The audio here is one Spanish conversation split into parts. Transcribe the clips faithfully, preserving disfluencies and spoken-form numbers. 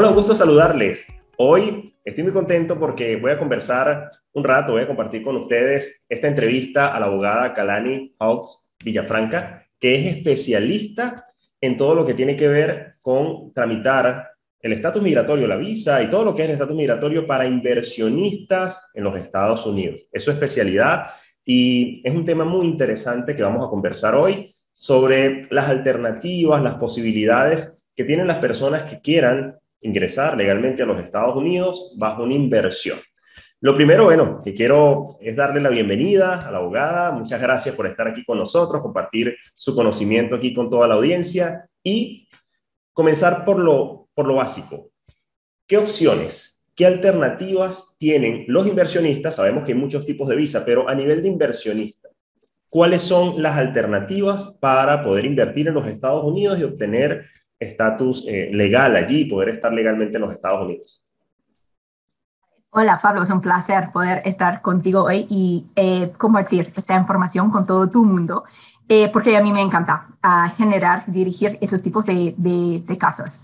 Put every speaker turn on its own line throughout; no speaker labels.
Hola, un gusto saludarles. Hoy estoy muy contento porque voy a conversar un rato, voy a compartir con ustedes esta entrevista a la abogada Kalani Hawks Villafranca, que es especialista en todo lo que tiene que ver con tramitar el estatus migratorio, la visa y todo lo que es el estatus migratorio para inversionistas en los Estados Unidos. Es su especialidad y es un tema muy interesante que vamos a conversar hoy sobre las alternativas, las posibilidades que tienen las personas que quieran ingresar legalmente a los Estados Unidos bajo una inversión. Lo primero, bueno, que quiero es darle la bienvenida a la abogada. Muchas gracias por estar aquí con nosotros, compartir su conocimiento aquí con toda la audiencia y comenzar por lo, por lo básico. ¿Qué opciones, qué alternativas tienen los inversionistas? Sabemos que hay muchos tipos de visa, pero a nivel de inversionista, ¿cuáles son las alternativas para poder invertir en los Estados Unidos y obtener estatus eh, legal allí, poder estar legalmente en los Estados Unidos?
Hola, Pablo, es un placer poder estar contigo hoy y eh, compartir esta información con todo tu mundo, eh, porque a mí me encanta uh, generar, dirigir esos tipos de, de, de casos.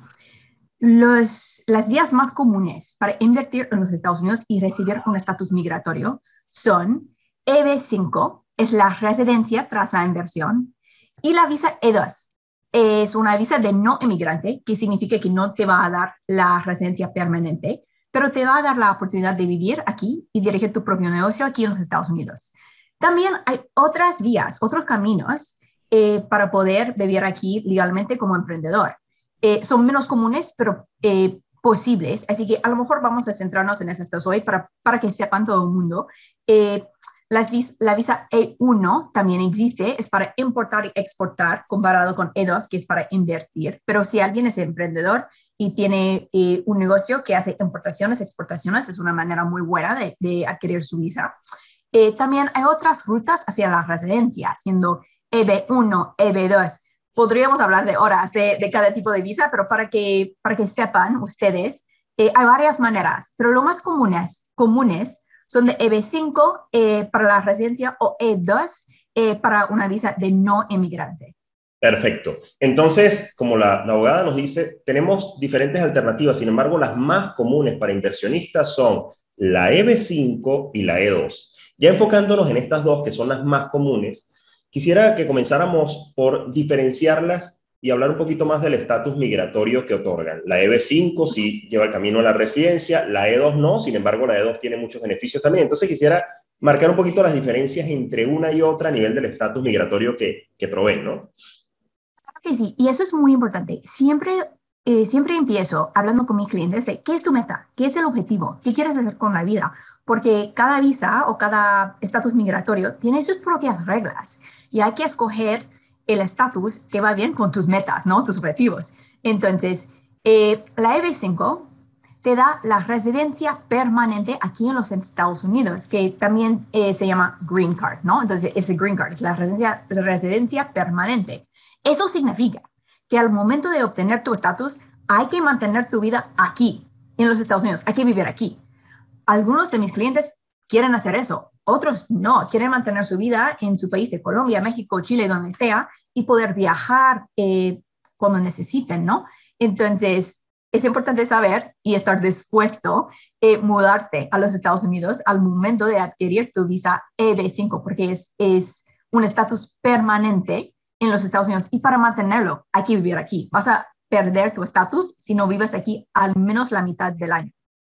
Los, las vías más comunes para invertir en los Estados Unidos y recibir un estatus migratorio son E B cinco, es la residencia tras la inversión, y la visa E dos. Es una visa de no emigrante, que significa que no te va a dar la residencia permanente, pero te va a dar la oportunidad de vivir aquí y dirigir tu propio negocio aquí en los Estados Unidos. También hay otras vías, otros caminos eh, para poder vivir aquí legalmente como emprendedor. Eh, son menos comunes, pero eh, posibles, así que a lo mejor vamos a centrarnos en esas dos hoy para, para que sepan todo el mundo. Eh, Las vis la visa E uno también existe, es para importar y exportar, comparado con E dos, que es para invertir. Pero si alguien es emprendedor y tiene eh, un negocio que hace importaciones, exportaciones, es una manera muy buena de, de adquirir su visa. Eh, también hay otras rutas hacia la residencia, siendo E B uno, E B dos. Podríamos hablar de horas de, de cada tipo de visa, pero para que, para que sepan ustedes, eh, hay varias maneras, pero lo más comunes, comunes son de E B cinco eh, para la residencia o E dos eh, para una visa de no emigrante.
Perfecto. Entonces, como la, la abogada nos dice, tenemos diferentes alternativas. Sin embargo, las más comunes para inversionistas son la E B cinco y la E dos. Ya enfocándonos en estas dos, que son las más comunes, quisiera que comenzáramos por diferenciarlas y hablar un poquito más del estatus migratorio que otorgan. La E B cinco sí lleva el camino a la residencia, la E dos no, sin embargo la E dos tiene muchos beneficios también. Entonces quisiera marcar un poquito las diferencias entre una y otra a nivel del estatus migratorio que, que proveen, ¿no?
Claro que sí, y eso es muy importante. Siempre, eh, siempre empiezo hablando con mis clientes de qué es tu meta, qué es el objetivo, qué quieres hacer con la vida, porque cada visa o cada estatus migratorio tiene sus propias reglas y hay que escoger el estatus que va bien con tus metas, ¿no? Tus objetivos. Entonces, eh, la E B cinco te da la residencia permanente aquí en los Estados Unidos, que también eh, se llama Green Card, ¿no? Entonces, ese Green Card es la residencia, residencia permanente. Eso significa que al momento de obtener tu estatus, hay que mantener tu vida aquí, en los Estados Unidos, hay que vivir aquí. Algunos de mis clientes quieren hacer eso, otros no, quieren mantener su vida en su país de Colombia, México, Chile, donde sea, y poder viajar eh, cuando necesiten, ¿no? Entonces, es importante saber y estar dispuesto a eh, mudarte a los Estados Unidos al momento de adquirir tu visa E B cinco, porque es, es un estatus permanente en los Estados Unidos y para mantenerlo hay que vivir aquí. Vas a perder tu estatus si no vives aquí al menos la mitad del año.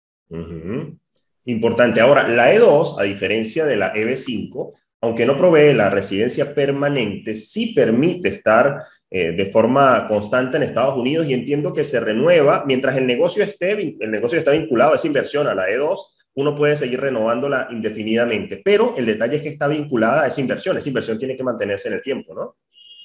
Uh-huh. Importante. Ahora, la E dos, a diferencia de la E B cinco, aunque no provee la residencia permanente, sí permite estar eh, de forma constante en Estados Unidos y entiendo que se renueva mientras el negocio esté, el negocio está vinculado a esa inversión, a la E dos, uno puede seguir renovándola indefinidamente, pero el detalle es que está vinculada a esa inversión, esa inversión tiene que mantenerse en el tiempo, ¿no?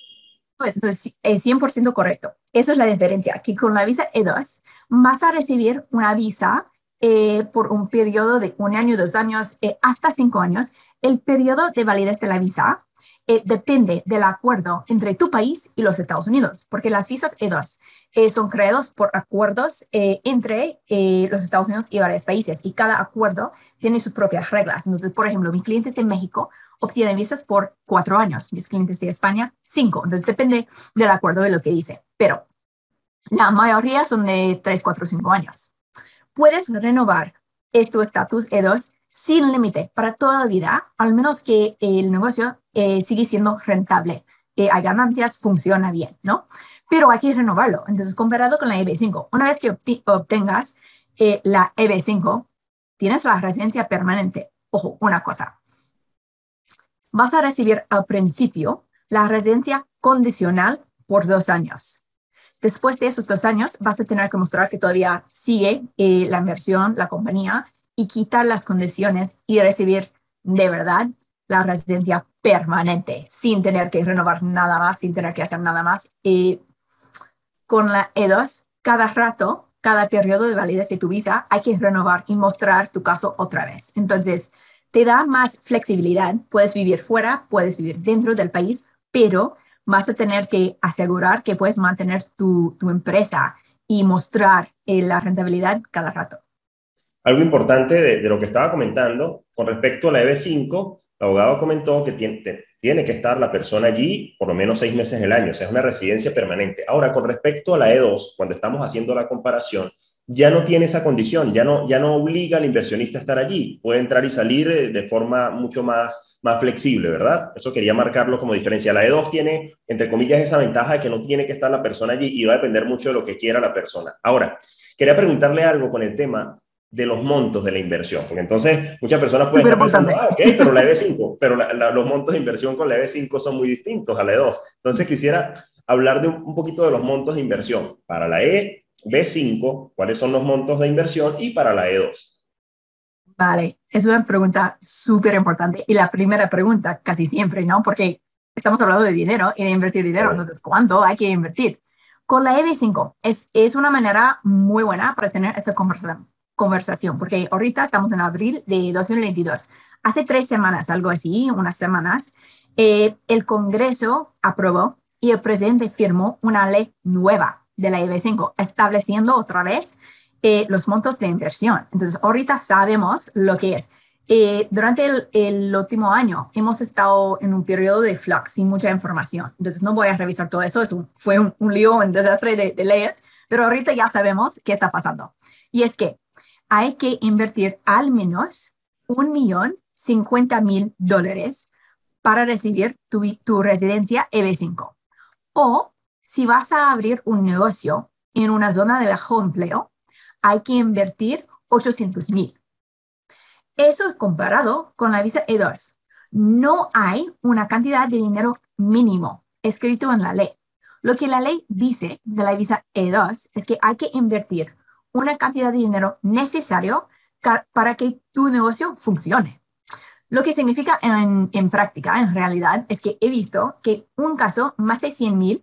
Pues entonces es cien por ciento correcto. Eso es la diferencia, que con la visa E dos vas a recibir una visa eh, por un periodo de un año, dos años, eh, hasta cinco años. El periodo de validez de la visa eh, depende del acuerdo entre tu país y los Estados Unidos, porque las visas E dos eh, son creados por acuerdos eh, entre eh, los Estados Unidos y varios países, y cada acuerdo tiene sus propias reglas. Entonces, por ejemplo, mis clientes de México obtienen visas por cuatro años, mis clientes de España, cinco. Entonces, depende del acuerdo de lo que dice. Pero La mayoría son de tres, cuatro, cinco años. Puedes renovar tu estatus E dos sin límite para toda la vida, al menos que el negocio eh, sigue siendo rentable, eh, hay ganancias, funciona bien, ¿no? Pero hay que renovarlo. Entonces, comparado con la E B cinco, una vez que obtengas eh, la E B cinco, tienes la residencia permanente. Ojo, una cosa. Vas a recibir al principio la residencia condicional por dos años. Después de esos dos años, vas a tener que mostrar que todavía sigue eh, la inversión, la compañía, y quitar las condiciones y recibir de verdad la residencia permanente, sin tener que renovar nada más, sin tener que hacer nada más. Y con la E dos, cada rato, cada periodo de validez de tu visa, hay que renovar y mostrar tu caso otra vez. Entonces, te da más flexibilidad. Puedes vivir fuera, puedes vivir dentro del país, pero vas a tener que asegurar que puedes mantener tu, tu empresa y mostrar eh, la rentabilidad cada rato.
Algo importante de, de lo que estaba comentando, con respecto a la E B cinco, el abogado comentó que tiene, tiene que estar la persona allí por lo menos seis meses del año, o sea, es una residencia permanente. Ahora, con respecto a la E dos, cuando estamos haciendo la comparación, ya no tiene esa condición, ya no, ya no obliga al inversionista a estar allí, puede entrar y salir de forma mucho más, más flexible, ¿verdad? Eso quería marcarlo como diferencia. La E dos tiene, entre comillas, esa ventaja de que no tiene que estar la persona allí y va a depender mucho de lo que quiera la persona. Ahora, quería preguntarle algo con el tema de los montos de la inversión, porque entonces muchas personas pueden
Súper
estar pensando,
importante.
ah, ok, pero la E B cinco, pero la, la, los montos de inversión con la E B cinco son muy distintos a la E dos. Entonces quisiera hablar de un, un poquito de los montos de inversión. Para la E B cinco, ¿cuáles son los montos de inversión? Y para la E dos.
Vale, es una pregunta súper importante. Y la primera pregunta casi siempre, ¿no? Porque estamos hablando de dinero y de invertir dinero.
Correcto.
Entonces, ¿cuánto hay que invertir? Con la E B cinco es, es una manera muy buena para tener esta conversación, conversación, porque ahorita estamos en abril de dos mil veintidós. Hace tres semanas, algo así, unas semanas, eh, el Congreso aprobó y el presidente firmó una ley nueva de la E B cinco, estableciendo otra vez eh, los montos de inversión. Entonces, ahorita sabemos lo que es. Eh, durante el, el último año hemos estado en un periodo de flux sin mucha información. Entonces, no voy a revisar todo eso. Es un, fue un, un lío, un desastre de, de leyes, pero ahorita ya sabemos qué está pasando. Y es que hay que invertir al menos un millón cincuenta mil dólares para recibir tu, tu residencia E B cinco. O si vas a abrir un negocio en una zona de bajo empleo, hay que invertir ochocientos mil. Eso es comparado con la visa E dos. No hay una cantidad de dinero mínimo escrito en la ley. Lo que la ley dice de la visa E dos es que hay que invertir una cantidad de dinero necesario para que tu negocio funcione. Lo que significa en, en práctica, en realidad, es que he visto que un caso más de cien mil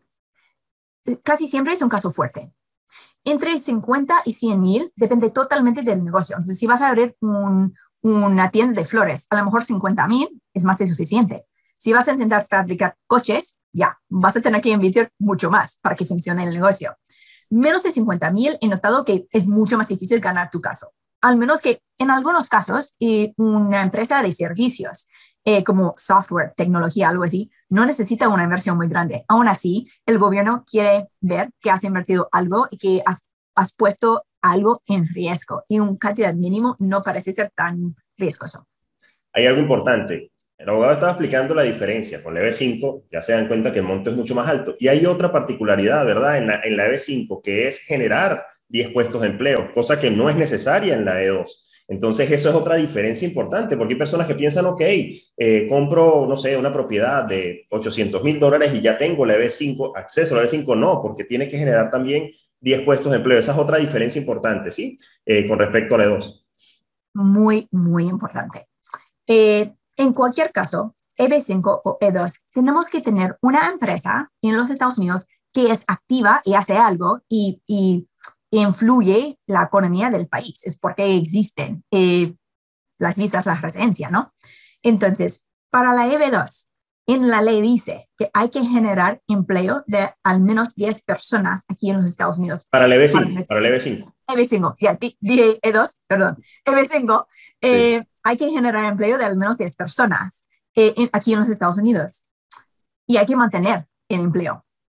casi siempre es un caso fuerte. Entre cincuenta y cien mil depende totalmente del negocio. Entonces, si vas a abrir un, una tienda de flores, a lo mejor cincuenta mil es más que suficiente. Si vas a intentar fabricar coches, ya, vas a tener que invertir mucho más para que funcione el negocio. Menos de cincuenta mil he notado que es mucho más difícil ganar tu caso. Al menos que en algunos casos, eh, una empresa de servicios eh, como software, tecnología, algo así, no necesita una inversión muy grande. Aún así, el gobierno quiere ver que has invertido algo y que has, has puesto algo en riesgo. Y un cantidad mínimo no parece ser tan riesgoso.
Hay algo importante. El abogado estaba explicando la diferencia. Con la E B cinco ya se dan cuenta que el monto es mucho más alto. Y hay otra particularidad, ¿verdad? En la, en la E B cinco, que es generar diez puestos de empleo, cosa que no es necesaria en la E dos. Entonces, eso es otra diferencia importante, porque hay personas que piensan, ok, eh, compro, no sé, una propiedad de ochocientos mil dólares y ya tengo la E B cinco, acceso a la E B cinco, no, porque tiene que generar también diez puestos de empleo. Esa es otra diferencia importante, ¿sí? Eh, con respecto a la E dos.
Muy, muy importante. Eh, en cualquier caso, E B cinco o E dos, tenemos que tener una empresa en los Estados Unidos que es activa y hace algo y, y influye la economía del país. Es porque existen eh, las visas, la residencia, ¿no? Entonces, para la E B dos, en la ley dice que hay que generar empleo de al menos diez personas aquí en los Estados Unidos.
Para la E B cinco, para la E B cinco.
E B cinco, ya, dije E dos, perdón. E B cinco, eh,
Sí.
hay que generar empleo de al menos diez personas eh, en, aquí en los Estados Unidos y hay que mantener el empleo.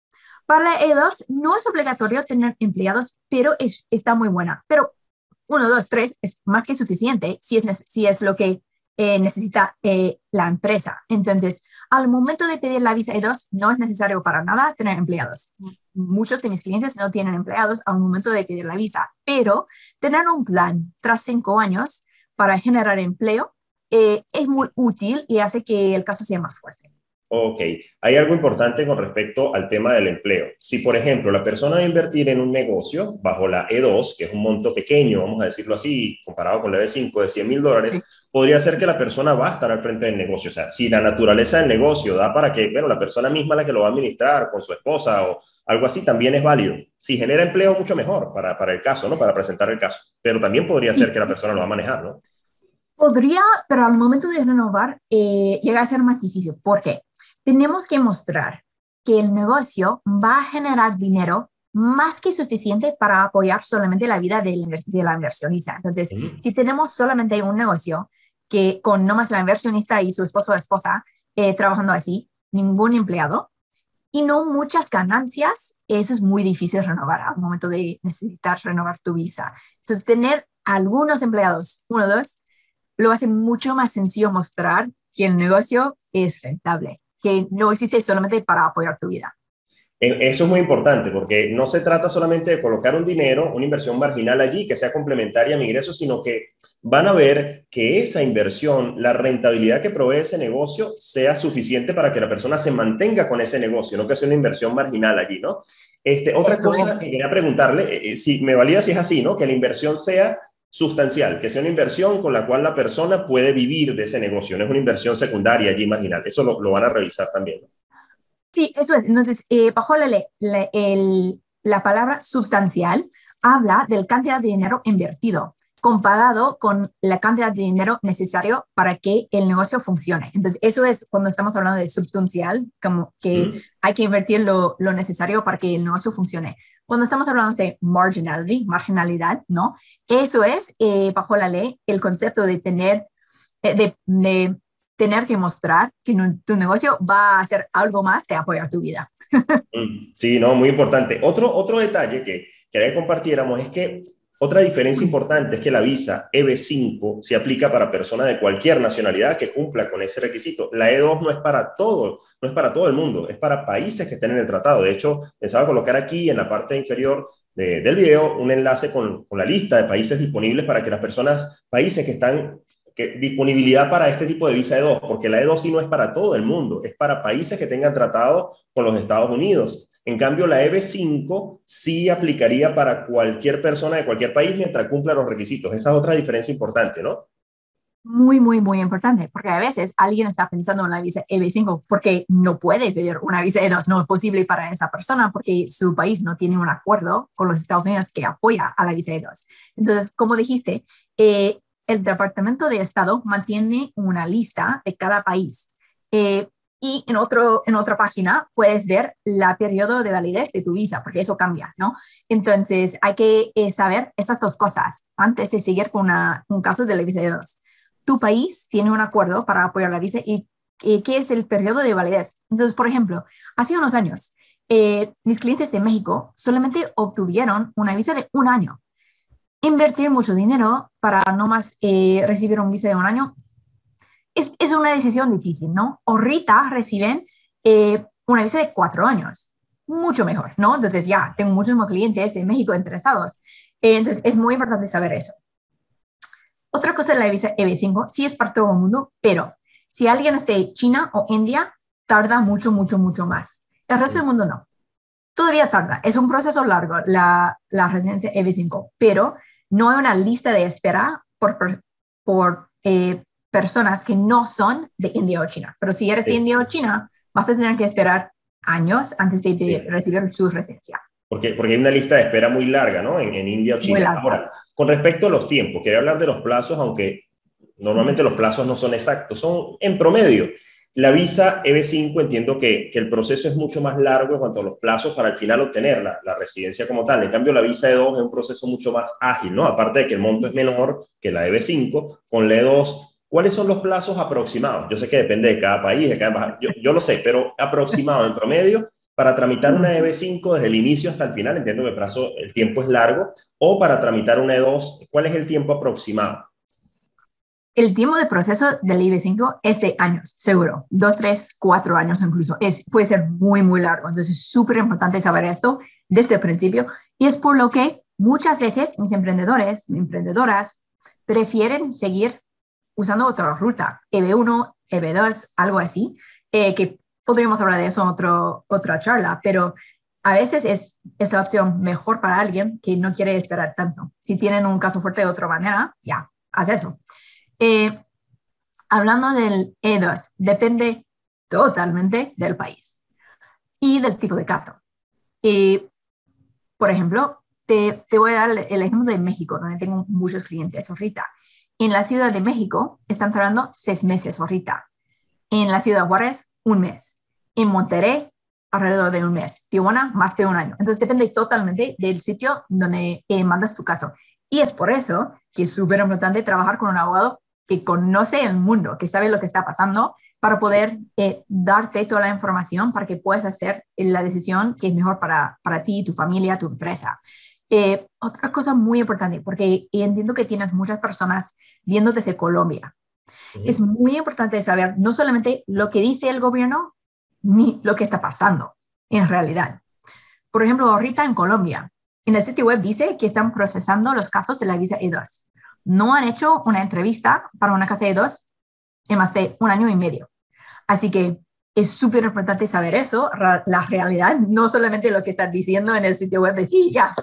Para la E dos no es obligatorio tener empleados, pero es, está muy buena. Pero uno, dos, tres es más que suficiente si es, si es lo que eh, necesita eh, la empresa. Entonces, al momento de pedir la visa E dos, no es necesario para nada tener empleados. Muchos de mis clientes no tienen empleados al momento de pedir la visa, pero tener un plan tras cinco años para generar empleo eh, es muy útil y hace que el caso sea más fuerte.
Ok, hay algo importante con respecto al tema del empleo. Si, por ejemplo, la persona va a invertir en un negocio bajo la E dos, que es un monto pequeño, vamos a decirlo así, comparado con la E cinco de cien mil dólares,
Sí.
podría ser que la persona va a estar al frente del negocio. O sea, si la naturaleza del negocio da para que, bueno, la persona misma la que lo va a administrar con su esposa o algo así, también es válido. Si genera empleo, mucho mejor para, para el caso, ¿no? Para presentar el caso. Pero también podría ser
Sí,
que la persona lo va a manejar, ¿no?
podría, pero al momento de renovar eh, llega a ser más difícil. ¿Por qué? Tenemos que mostrar que el negocio va a generar dinero más que suficiente para apoyar solamente la vida del, de la inversionista. Entonces,
Mm.
si tenemos solamente un negocio que con nomás la inversionista y su esposo o esposa eh, trabajando así, ningún empleado y no muchas ganancias, eso es muy difícil renovar al momento de necesitar renovar tu visa. Entonces, tener algunos empleados, uno o dos, lo hace mucho más sencillo mostrar que el negocio es rentable, que no existe solamente para apoyar tu vida.
Eso es muy importante porque no se trata solamente de colocar un dinero, una inversión marginal allí que sea complementaria a mi ingreso, sino que van a ver que esa inversión, la rentabilidad que provee ese negocio, sea suficiente para que la persona se mantenga con ese negocio, no que sea una inversión marginal allí, ¿no? Este, otra
Eso
cosa
es.
que quería preguntarle, eh, eh, si me valida si es así, ¿no? Que la inversión sea sustancial, que sea una inversión con la cual la persona puede vivir de ese negocio, no es una inversión secundaria allí marginal. Eso lo, lo van a revisar también, ¿no?
Sí, eso es. Entonces, eh, bajo la, ley, la, el- la palabra sustancial habla de la cantidad de dinero invertido comparado con la cantidad de dinero necesario para que el negocio funcione. Entonces, eso es cuando estamos hablando de sustancial, como que
¿Mm?
hay que invertir lo, lo necesario para que el negocio funcione. Cuando estamos hablando de marginality, marginalidad, ¿no? Eso es, eh, bajo la ley, el concepto de tener, eh, de, de tener que mostrar que no- tu negocio va a hacer algo más de apoyar tu vida.
Mm, sí, no, muy importante. Otro, otro detalle que quería que compartiéramos es que otra diferencia importante es que la visa E B cinco se aplica para personas de cualquier nacionalidad que cumpla con ese requisito. La E dos no es para todo, no es para todo el mundo, es para países que estén en el tratado. De hecho, pensaba colocar aquí en la parte inferior de- del video un enlace con, con la lista de países disponibles para que las personas, países que están que, disponibilidad para este tipo de visa E dos, porque la E dos sí no es para todo el mundo, es para países que tengan tratado con los Estados Unidos. En cambio, la E B cinco sí aplicaría para cualquier persona de cualquier país mientras cumpla los requisitos. Esa es otra diferencia importante, ¿no?
Muy, muy, muy importante, porque a veces alguien está pensando en la visa E B cinco porque no puede pedir una visa E dos, no es posible para esa persona porque su país no tiene un acuerdo con los Estados Unidos que apoya a la visa E dos. Entonces, como dijiste, eh, el Departamento de Estado mantiene una lista de cada país. Eh, y en, otro, en otra página puedes ver la periodo de validez de tu visa, porque eso cambia, ¿no? Entonces, hay que eh, saber esas dos cosas antes de seguir con una, un caso de la visa E dos. Tu país tiene un acuerdo para apoyar la visa y, y qué es el periodo de validez. Entonces, por ejemplo, hace unos años, eh, mis clientes de México solamente obtuvieron una visa de un año. Invertir mucho dinero para no más eh, recibir un visa de un año es, es una decisión difícil, ¿no? Ahorita reciben eh, una visa de cuatro años, mucho mejor, ¿no? Entonces ya tengo muchos más clientes de México interesados. Eh, entonces es muy importante saber eso. Otra cosa de la visa E B cinco, sí es para todo el mundo, pero si alguien es de China o India, tarda mucho, mucho, mucho más. El resto del mundo no. Todavía tarda. Es un proceso largo la, la residencia E B cinco, pero no hay una lista de espera por, por, por eh, personas que no son de India o China. Pero si eres de
Sí,
India o China, vas a tener que esperar años antes de pedir,
sí.
recibir su residencia.
Porque, porque hay una lista de espera muy larga, ¿no? En, en India o
Muy
China.
larga.
Ahora, con respecto a los tiempos, quería hablar de los plazos, aunque normalmente los plazos no son exactos, son en promedio. La visa E B cinco entiendo que, que el proceso es mucho más largo en cuanto a los plazos para al final obtener la, la residencia como tal. En cambio, la visa E dos es un proceso mucho más ágil, ¿no? Aparte de que el monto es menor que la E B cinco, con la E dos, ¿cuáles son los plazos aproximados? Yo sé que depende de cada país, de cada, yo, yo lo sé, pero aproximado en promedio, para tramitar una E B cinco desde el inicio hasta el final, entiendo que el plazo, el tiempo es largo, o para tramitar una E dos, ¿cuál es el tiempo aproximado?
El tiempo de proceso del I B cinco es de años, seguro. Dos, tres, cuatro años incluso. Es, puede ser muy, muy largo. Entonces es súper importante saber esto desde el principio. Y es por lo que muchas veces mis emprendedores, mis emprendedoras, prefieren seguir usando otra ruta. E B uno, E B dos, algo así, eh, que podríamos hablar de eso en otro, otra charla, pero a veces es, es la opción mejor para alguien que no quiere esperar tanto. Si tienen un caso fuerte de otra manera, ya, haz eso. Eh, hablando del E dos, depende totalmente del país y del tipo de caso. Eh, por ejemplo, te, te voy a dar el ejemplo de México, donde tengo muchos clientes ahorita. En la Ciudad de México están tardando seis meses ahorita. En la Ciudad de Juárez, un mes. En Monterrey, alrededor de un mes. Tijuana, más de un año. Entonces depende totalmente del sitio donde eh, mandas tu caso. Y es por eso que es súper importante trabajar con un abogado que conoce el mundo, que sabe lo que está pasando, para poder eh, darte toda la información para que puedas hacer la decisión que es mejor para, para ti, tu familia, tu empresa. Eh, otra cosa muy importante, porque entiendo que tienes muchas personas viendo desde Colombia. Uh-huh. Es muy importante saber no solamente lo que dice el gobierno, ni lo que está pasando en realidad. Por ejemplo, ahorita en Colombia, en el sitio web dice que están procesando los casos de la visa E dos. No han hecho una entrevista para una casa E dos en más de un año y medio. Así que es súper importante saber eso, la realidad, no solamente lo que están diciendo en el sitio web de sí, ya,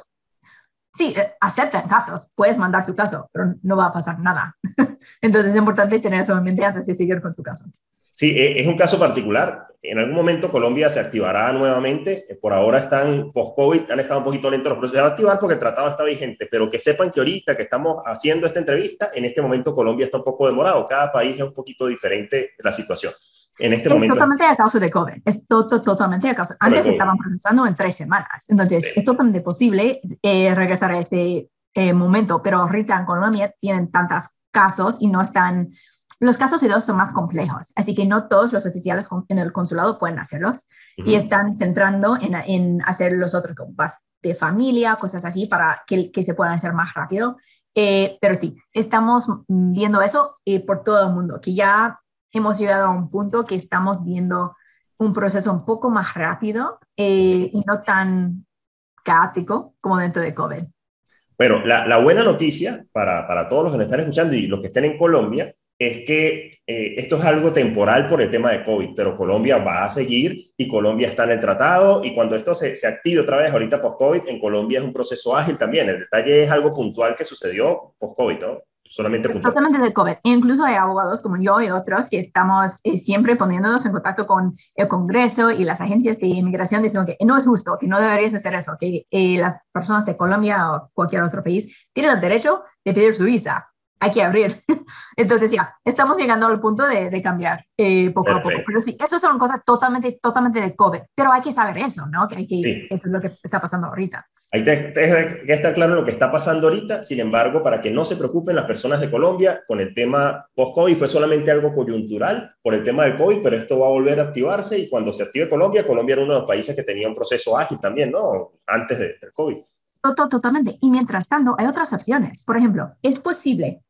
sí, aceptan casos, puedes mandar tu caso, pero no va a pasar nada. Entonces es importante tener eso en mente antes de seguir con tu caso.
Sí, es un caso particular. En algún momento Colombia se activará nuevamente. Por ahora están post-COVID, han estado un poquito lentos los procesos. Se va a activar porque el tratado está vigente, pero que sepan que ahorita que estamos haciendo esta entrevista, en este momento Colombia está un poco demorado. Cada país es un poquito diferente la situación. En este
es
momento
totalmente a causa de COVID. Es to to totalmente a causa. Antes estaban procesando en tres semanas. Entonces, sí, es totalmente posible eh, regresar a este eh, momento, pero ahorita en Colombia tienen tantos casos y no están... Los casos E dos son más complejos, así que no todos los oficiales en el consulado pueden hacerlos. Uh-huh. Y están centrando en, en hacer los otros de familia, cosas así, para que, que se puedan hacer más rápido. Eh, pero sí, estamos viendo eso eh, por todo el mundo, que ya hemos llegado a un punto que estamos viendo un proceso un poco más rápido eh, y no tan caótico como dentro de COVID.
Bueno, la, la buena noticia para, para todos los que nos están escuchando y los que estén en Colombia es que eh, esto es algo temporal por el tema de COVID, pero Colombia va a seguir y Colombia está en el tratado y cuando esto se, se active otra vez ahorita post-COVID, en Colombia es un proceso ágil también. El detalle es algo puntual que sucedió post-COVID, ¿no? Solamente puntual.
Totalmente de COVID. Incluso hay abogados como yo y otros que estamos eh, siempre poniéndonos en contacto con el Congreso y las agencias de inmigración diciendo que no es justo, que no deberías hacer eso, que eh, las personas de Colombia o cualquier otro país tienen el derecho de pedir su visa. Hay que abrir. Entonces ya, estamos llegando al punto de, de cambiar eh, poco Perfecto. a poco. Pero sí, eso son cosas totalmente, totalmente de COVID. Pero hay que saber eso, ¿no? Que hay que, sí. Eso es lo que está pasando ahorita.
Ahí te, te, que está claro lo que está pasando ahorita. Sin embargo, para que no se preocupen las personas de Colombia con el tema post-COVID, fue solamente algo coyuntural por el tema del COVID, pero esto va a volver a activarse y cuando se active Colombia, Colombia era uno de los países que tenía un proceso ágil también, ¿no? Antes de, del COVID.
Totalmente. Y mientras tanto, hay otras opciones. Por ejemplo, es posible,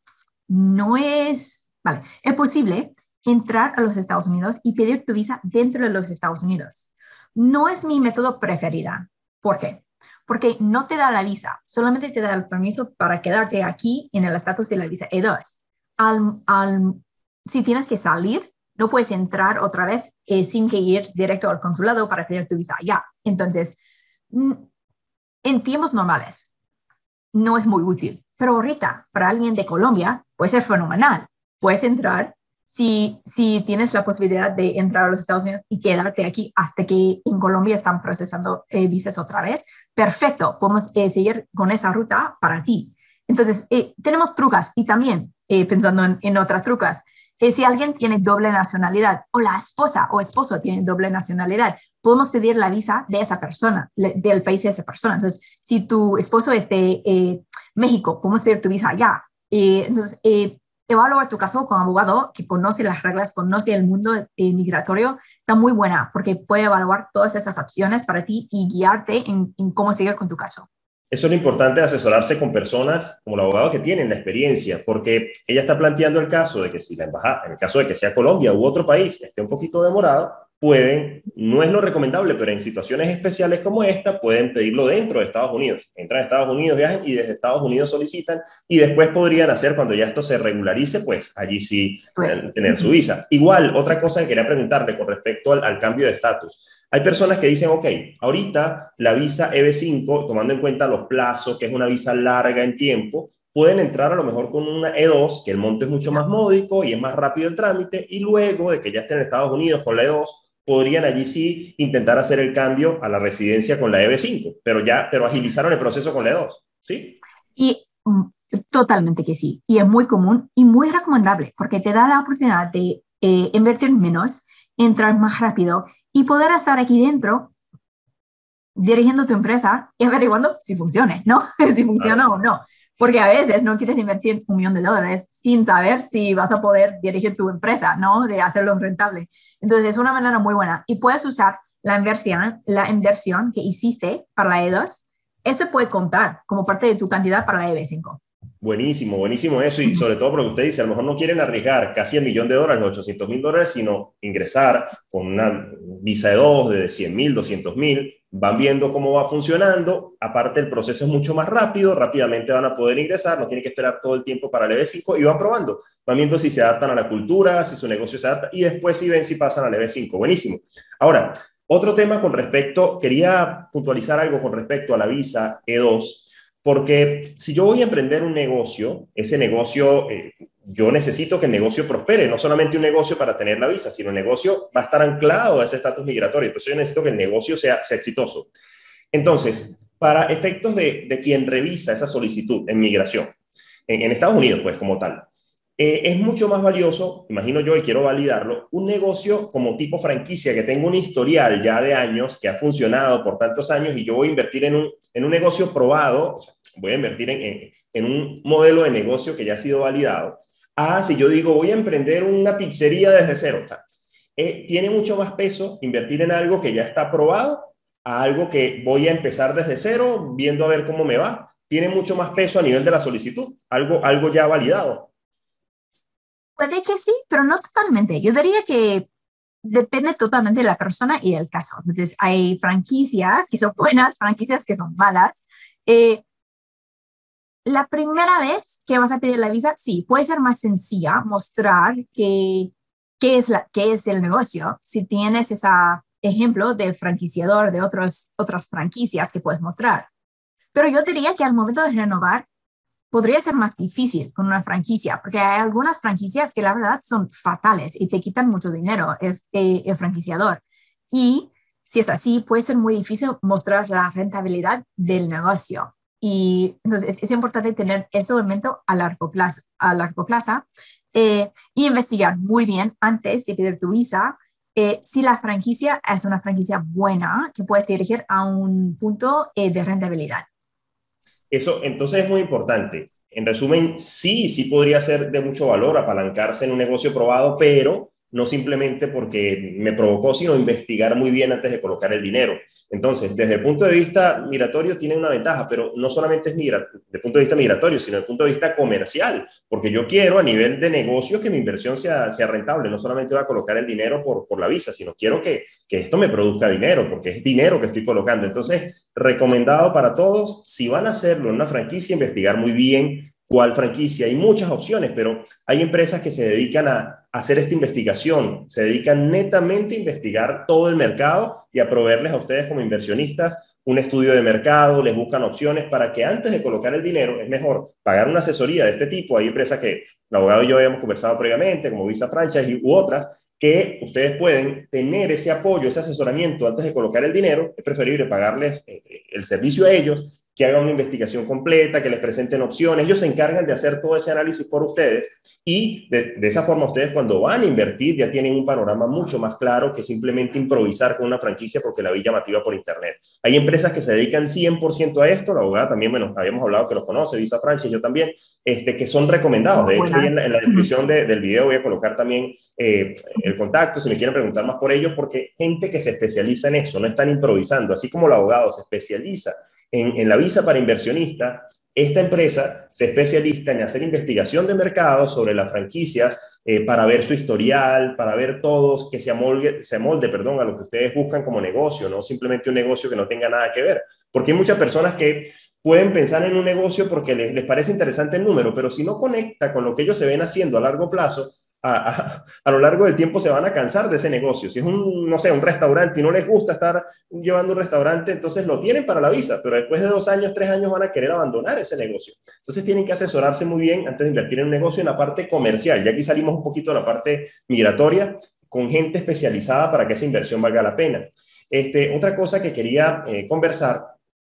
no es, vale, es posible entrar a los Estados Unidos y pedir tu visa dentro de los Estados Unidos. No es mi método preferida. ¿Por qué? Porque no te da la visa, solamente te da el permiso para quedarte aquí en el estatus de la visa E dos. Al, al, si tienes que salir, no puedes entrar otra vez eh, sin que ir directo al consulado para pedir tu visa allá. Entonces, en tiempos normales, no es muy útil. Pero ahorita, para alguien de Colombia, puede ser fenomenal. Puedes entrar si, si tienes la posibilidad de entrar a los Estados Unidos y quedarte aquí hasta que en Colombia están procesando eh, visas otra vez. Perfecto, podemos eh, seguir con esa ruta para ti. Entonces, eh, tenemos trucas y también, eh, pensando en, en otras trucas, eh, si alguien tiene doble nacionalidad o la esposa o esposo tiene doble nacionalidad, podemos pedir la visa de esa persona, le, del país de esa persona. Entonces, si tu esposo es de eh, México, podemos pedir tu visa allá. Eh, entonces, eh, evaluar tu caso con un abogado que conoce las reglas, conoce el mundo eh, migratorio, está muy buena porque puede evaluar todas esas opciones para ti y guiarte en, en cómo seguir con tu caso.
Eso es lo importante de asesorarse con personas como el abogado que tienen la experiencia, porque ella está planteando el caso de que si la embajada, en el caso de que sea Colombia u otro país, esté un poquito demorado, pueden, no es lo recomendable, pero en situaciones especiales como esta, pueden pedirlo dentro de Estados Unidos. Entran a Estados Unidos, viajan y desde Estados Unidos solicitan y después podrían hacer, cuando ya esto se regularice, pues allí sí
Pues,
eh, tener su visa. Igual, otra cosa que quería preguntarle con respecto al, al cambio de estatus. Hay personas que dicen, ok, ahorita la visa E B cinco, tomando en cuenta los plazos, que es una visa larga en tiempo, pueden entrar a lo mejor con una E dos, que el monto es mucho más módico y es más rápido el trámite, y luego de que ya estén en Estados Unidos con la E dos, podrían allí sí intentar hacer el cambio a la residencia con la E B cinco, pero ya, pero agilizaron el proceso con la E dos, ¿sí?
y mm, totalmente que sí. Y es muy común y muy recomendable porque te da la oportunidad de eh, invertir menos, entrar más rápido y poder estar aquí dentro dirigiendo tu empresa y averiguando si funciona, ¿no? si funciona
Claro.
o no. Porque a veces no quieres invertir un millón de dólares sin saber si vas a poder dirigir tu empresa, ¿no? De hacerlo rentable. Entonces es una manera muy buena. Y puedes usar la inversión, la inversión que hiciste para la E dos. Eso puede contar como parte de tu cantidad para la E B cinco.
Buenísimo, buenísimo eso, y sobre todo porque usted dice, a lo mejor no quieren arriesgar casi el millón de dólares, los ochocientos mil dólares, sino ingresar con una visa de dos, de cien mil, doscientos mil, van viendo cómo va funcionando, aparte el proceso es mucho más rápido, rápidamente van a poder ingresar, no tienen que esperar todo el tiempo para el E B cinco y van probando, van viendo si se adaptan a la cultura, si su negocio se adapta, y después si ven si pasan al E B cinco, buenísimo. Ahora, otro tema con respecto, quería puntualizar algo con respecto a la visa E dos, porque si yo voy a emprender un negocio, ese negocio, eh, yo necesito que el negocio prospere, no solamente un negocio para tener la visa, sino el negocio va a estar anclado a ese estatus migratorio. Entonces yo necesito que el negocio sea, sea exitoso. Entonces, para efectos de, de quien revisa esa solicitud en migración, en, en Estados Unidos, pues como tal, eh, es mucho más valioso, imagino yo, y quiero validarlo, un negocio como tipo franquicia que tenga un historial ya de años, que ha funcionado por tantos años y yo voy a invertir en un, en un negocio probado, o sea, voy a invertir en, en, en un modelo de negocio que ya ha sido validado. Ah, si yo digo, voy a emprender una pizzería desde cero, o sea, eh, tiene mucho más peso invertir en algo que ya está probado a algo que voy a empezar desde cero, viendo a ver cómo me va. Tiene mucho más peso a nivel de la solicitud, algo, algo ya validado.
Puede que sí, pero no totalmente. Yo diría que depende totalmente de la persona y del caso. Entonces, hay franquicias que son buenas, franquicias que son malas. Eh, la primera vez que vas a pedir la visa, sí, puede ser más sencilla mostrar que, qué es, la, qué es el negocio. Si tienes ese ejemplo del franquiciador de otros, otras franquicias que puedes mostrar. Pero yo diría que al momento de renovar, podría ser más difícil con una franquicia, porque hay algunas franquicias que la verdad son fatales y te quitan mucho dinero el, el, el franquiciador. Y si es así, puede ser muy difícil mostrar la rentabilidad del negocio. Y entonces es, es importante tener ese momento a largo plazo, a largo plazo eh, y investigar muy bien antes de pedir tu visa eh, si la franquicia es una franquicia buena que puedes dirigir a un punto eh, de rentabilidad.
Eso entonces es muy importante. En resumen, sí, sí podría ser de mucho valor apalancarse en un negocio probado, pero no simplemente porque me provocó, sino investigar muy bien antes de colocar el dinero. Entonces, desde el punto de vista migratorio tiene una ventaja, pero no solamente es migra desde el punto de vista migratorio, sino desde el punto de vista comercial, porque yo quiero a nivel de negocio que mi inversión sea, sea rentable, no solamente voy a colocar el dinero por, por la visa, sino quiero que, que esto me produzca dinero, porque es dinero que estoy colocando. Entonces, recomendado para todos, si van a hacerlo en una franquicia, investigar muy bien cuál franquicia. Hay muchas opciones, pero hay empresas que se dedican a hacer esta investigación, se dedican netamente a investigar todo el mercado y a proveerles a ustedes como inversionistas un estudio de mercado, les buscan opciones para que antes de colocar el dinero es mejor pagar una asesoría de este tipo. Hay empresas que el abogado y yo habíamos conversado previamente, como Visa Franchise u otras, que ustedes pueden tener ese apoyo, ese asesoramiento antes de colocar el dinero. Es preferible pagarles el servicio a ellos que haga una investigación completa, que les presenten opciones. Ellos se encargan de hacer todo ese análisis por ustedes y de, de esa forma ustedes cuando van a invertir ya tienen un panorama mucho más claro que simplemente improvisar con una franquicia porque la vi llamativa por internet. Hay empresas que se dedican cien por ciento a esto, la abogada también, bueno, habíamos hablado que los conoce, Visa Franchise, yo también, este, que son recomendados.
Muy
De hecho, ahí en
buenas.
la, en la descripción de, del video voy a colocar también eh, el contacto, si me quieren preguntar más por ellos, porque gente que se especializa en eso, no están improvisando, así como el abogado se especializa en, en la visa para inversionista, esta empresa se especializa en hacer investigación de mercado sobre las franquicias eh, para ver su historial, para ver todos, que se amolde, se amolde perdón, a lo que ustedes buscan como negocio, no simplemente un negocio que no tenga nada que ver. Porque hay muchas personas que pueden pensar en un negocio porque les, les parece interesante el número, pero si no conecta con lo que ellos se ven haciendo a largo plazo, a, a, a, lo largo del tiempo se van a cansar de ese negocio. Si es un, no sé, un restaurante y no les gusta estar llevando un restaurante, entonces lo tienen para la visa, pero después de dos años, tres años van a querer abandonar ese negocio. Entonces tienen que asesorarse muy bien antes de invertir en un negocio en la parte comercial. Ya aquí salimos un poquito de la parte migratoria con gente especializada para que esa inversión valga la pena. Este, otra cosa que quería eh, conversar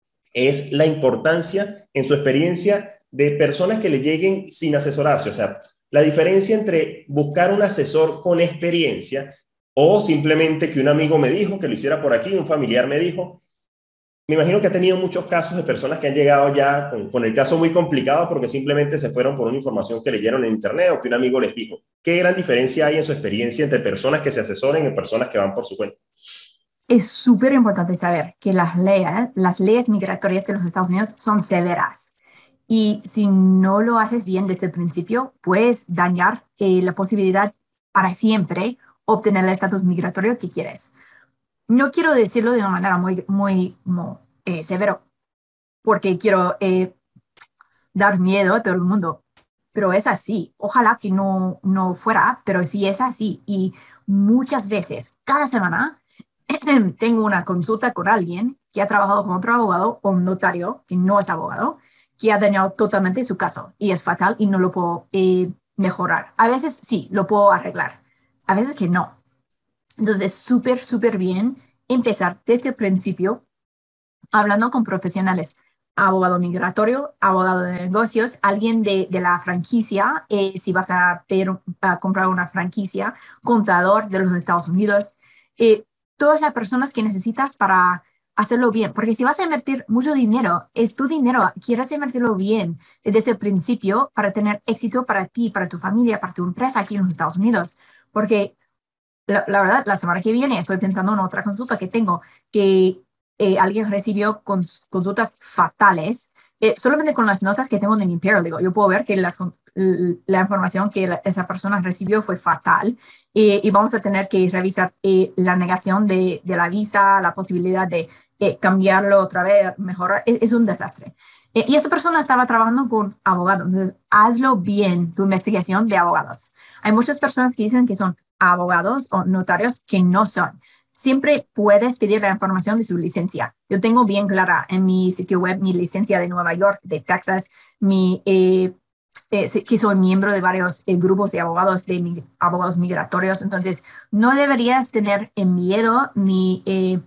es la importancia en su experiencia de personas que le lleguen sin asesorarse. O sea, la diferencia entre buscar un asesor con experiencia o simplemente que un amigo me dijo que lo hiciera por aquí, un familiar me dijo. Me imagino que ha tenido muchos casos de personas que han llegado ya con, con el caso muy complicado porque simplemente se fueron por una información que leyeron en internet o que un amigo les dijo. ¿Qué gran diferencia hay en su experiencia entre personas que se asesoren y personas que van por su cuenta?
Es súper importante saber que las leyes, las leyes migratorias de los Estados Unidos son severas. Y si no lo haces bien desde el principio, puedes dañar eh, la posibilidad para siempre obtener el estatus migratorio que quieres. No quiero decirlo de una manera muy, muy, muy eh, severo, porque quiero eh, dar miedo a todo el mundo, pero es así. Ojalá que no, no fuera, pero sí es así. Y muchas veces, cada semana, tengo una consulta con alguien que ha trabajado con otro abogado o un notario que no es abogado, que ha dañado totalmente su caso y es fatal y no lo puedo eh, mejorar. A veces sí, lo puedo arreglar, a veces que no. Entonces es súper, súper bien empezar desde el principio hablando con profesionales, abogado migratorio, abogado de negocios, alguien de, de la franquicia, eh, si vas a, pedir, a comprar una franquicia, contador de los Estados Unidos, eh, todas las personas que necesitas para hacerlo bien, porque si vas a invertir mucho dinero, es tu dinero, quieres invertirlo bien desde el principio para tener éxito para ti, para tu familia, para tu empresa aquí en los Estados Unidos, porque la, la verdad, la semana que viene estoy pensando en otra consulta que tengo, que eh, alguien recibió cons consultas fatales, eh, solamente con las notas que tengo de mi paralegal. Yo puedo ver que las, la información que la, esa persona recibió fue fatal eh, y vamos a tener que revisar eh, la negación de, de la visa, la posibilidad de eh, cambiarlo otra vez, mejorar. Es, es un desastre. Eh, y esta persona estaba trabajando con abogados. Entonces, hazlo bien, tu investigación de abogados. Hay muchas personas que dicen que son abogados o notarios que no son. Siempre puedes pedir la información de su licencia. Yo tengo bien clara en mi sitio web mi licencia de Nueva York, de Texas, mi, eh, eh, que soy miembro de varios eh, grupos de abogados, de mi, abogados migratorios. Entonces, no deberías tener eh, miedo ni, eh,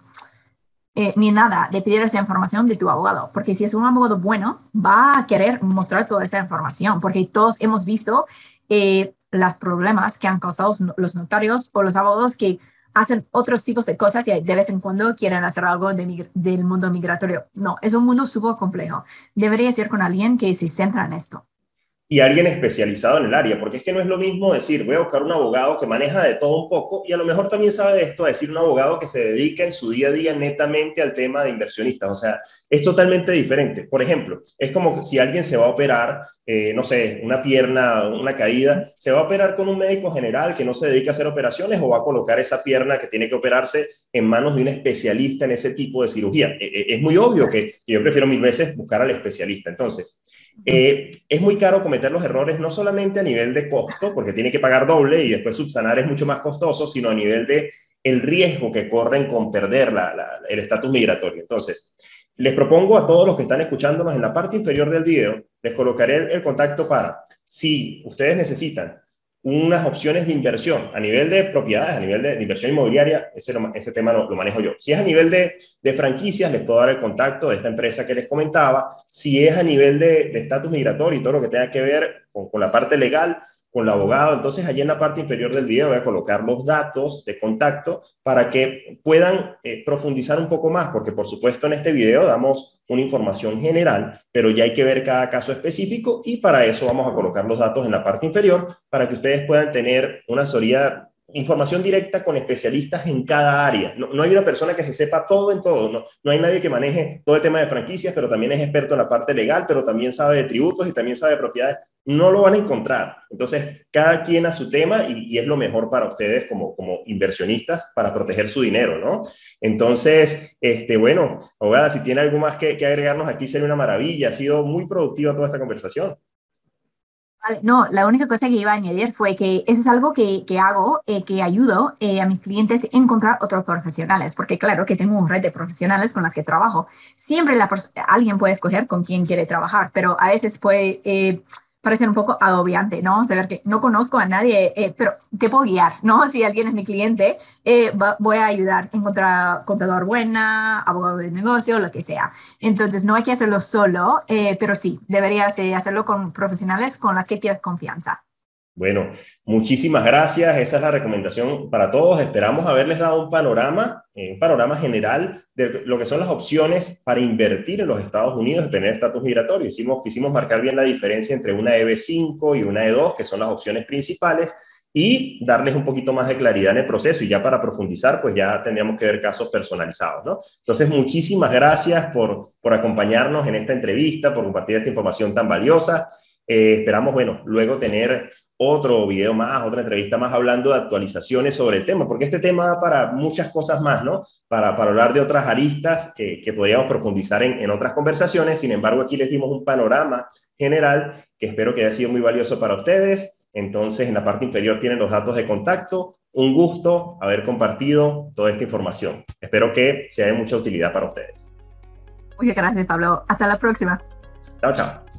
eh, ni nada de pedir esa información de tu abogado, porque si es un abogado bueno, va a querer mostrar toda esa información, porque todos hemos visto eh, los problemas que han causado los notarios o los abogados que hacen otros tipos de cosas y de vez en cuando quieren hacer algo de del mundo migratorio. No, es un mundo súper complejo. Deberías ir con alguien que se centra en esto.
Y alguien especializado en el área, porque es que no es lo mismo decir, voy a buscar un abogado que maneja de todo un poco y a lo mejor también sabe de esto, a decir un abogado que se dedica en su día a día netamente al tema de inversionistas. O sea, es totalmente diferente. Por ejemplo, es como si alguien se va a operar, eh, no sé, una pierna, una caída, se va a operar con un médico general que no se dedica a hacer operaciones o va a colocar esa pierna que tiene que operarse en manos de un especialista en ese tipo de cirugía. Es muy obvio que yo prefiero mil veces buscar al especialista. Entonces, eh, es muy caro cometer los errores no solamente a nivel de costo, porque tiene que pagar doble y después subsanar es mucho más costoso, sino a nivel de el riesgo que corren con perder la, la, el estatus migratorio. Entonces, les propongo a todos los que están escuchándonos en la parte inferior del video, les colocaré el, el contacto para, si ustedes necesitan unas opciones de inversión a nivel de propiedades, a nivel de, de inversión inmobiliaria, ese, ese tema lo, lo manejo yo. Si es a nivel de, de franquicias, les puedo dar el contacto de esta empresa que les comentaba. Si es a nivel de estatus migratorio y todo lo que tenga que ver con, con la parte legal, con el abogado, entonces allí en la parte inferior del video voy a colocar los datos de contacto para que puedan eh, profundizar un poco más, porque por supuesto en este video damos una información general, pero ya hay que ver cada caso específico y para eso vamos a colocar los datos en la parte inferior para que ustedes puedan tener una asesoría, información directa con especialistas en cada área. No, no hay una persona que se sepa todo en todo, no, no hay nadie que maneje todo el tema de franquicias, pero también es experto en la parte legal, pero también sabe de tributos y también sabe de propiedades. No lo van a encontrar. Entonces, cada quien a su tema y, y es lo mejor para ustedes como, como inversionistas para proteger su dinero, ¿no? Entonces, este, bueno, abogada, si tiene algo más que, que agregarnos aquí sería una maravilla. Ha sido muy productiva toda esta conversación.
Vale, no, la única cosa que iba a añadir fue que eso es algo que, que hago, eh, que ayudo eh, a mis clientes a encontrar otros profesionales, porque claro que tengo un red de profesionales con las que trabajo. Siempre la alguien puede escoger con quién quiere trabajar, pero a veces puede eh, parecer un poco agobiante, ¿no? Saber que no conozco a nadie, eh, pero te puedo guiar, ¿no? Si alguien es mi cliente, eh, va, voy a ayudar a encontrar contador buena, abogado de negocio, lo que sea. Entonces, no hay que hacerlo solo, eh, pero sí, deberías eh, hacerlo con profesionales con las que tienes confianza.
Bueno, muchísimas gracias. Esa es la recomendación para todos. Esperamos haberles dado un panorama, eh, un panorama general de lo que son las opciones para invertir en los Estados Unidos y tener estatus migratorio. Hicimos, quisimos marcar bien la diferencia entre una E B cinco y una E dos, que son las opciones principales, y darles un poquito más de claridad en el proceso. Y ya para profundizar, pues ya tendríamos que ver casos personalizados, ¿no? Entonces, muchísimas gracias por, por acompañarnos en esta entrevista, por compartir esta información tan valiosa. Eh, esperamos, bueno, luego tener otro video más, otra entrevista más hablando de actualizaciones sobre el tema, porque este tema da para muchas cosas más, ¿no? Para, para hablar de otras aristas que, que podríamos profundizar en, en otras conversaciones. Sin embargo, aquí les dimos un panorama general que espero que haya sido muy valioso para ustedes. Entonces, en la parte inferior tienen los datos de contacto. Un gusto haber compartido toda esta información. Espero que sea de mucha utilidad para ustedes.
Muchas gracias, Pablo. Hasta la próxima.
Chao, chao.